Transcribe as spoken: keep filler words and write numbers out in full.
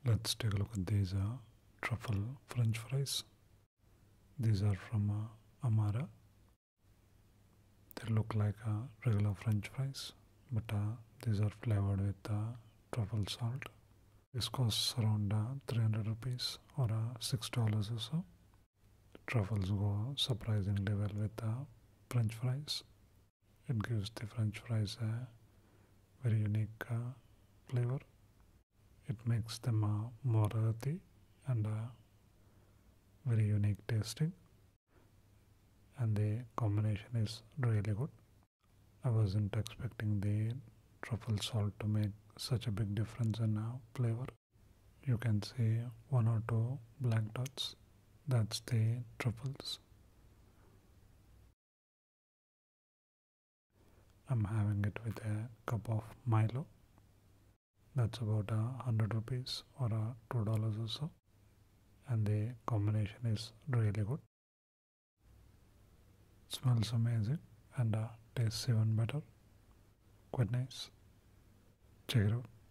Let's take a look at these uh, truffle French fries. These are from uh, Amara. They look like uh, regular French fries, but uh, these are flavored with uh, truffle salt. This costs around uh, three hundred rupees or uh, six dollars or so. Truffles go surprisingly well with uh, French fries. It gives the French fries a very unique uh, flavor. It makes them uh, more earthy and uh, very unique tasting, and the combination is really good. I wasn't expecting the truffle salt to make such a big difference in uh, flavor. You can see one or two black dots. That's the truffles. I'm having it with a cup of Milo. That's about a hundred rupees or a two dollars or so, and the combination is really good. Smells amazing and uh, tastes even better. Quite nice. Check it out.